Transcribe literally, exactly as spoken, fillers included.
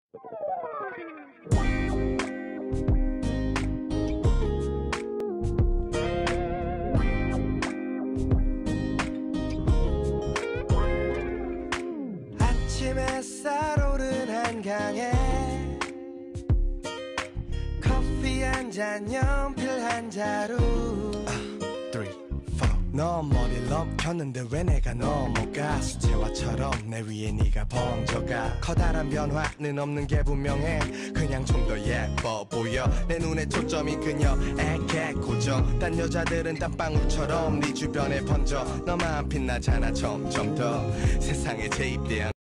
아침 햇살 오른 한강에 커피 한 잔 연필 한 자루 너 머리를 넘겼는데 왜 내가 넘어가 수채화처럼 내 위에 네가 번져가 커다란 변화는 없는 게 분명해 그냥 좀 더 예뻐 보여 내 눈에 초점이 그녀에게 고정 딴 여자들은 땀방울처럼 네 주변에 번져 너만 빛나잖아 점점 더 세상에 재입대한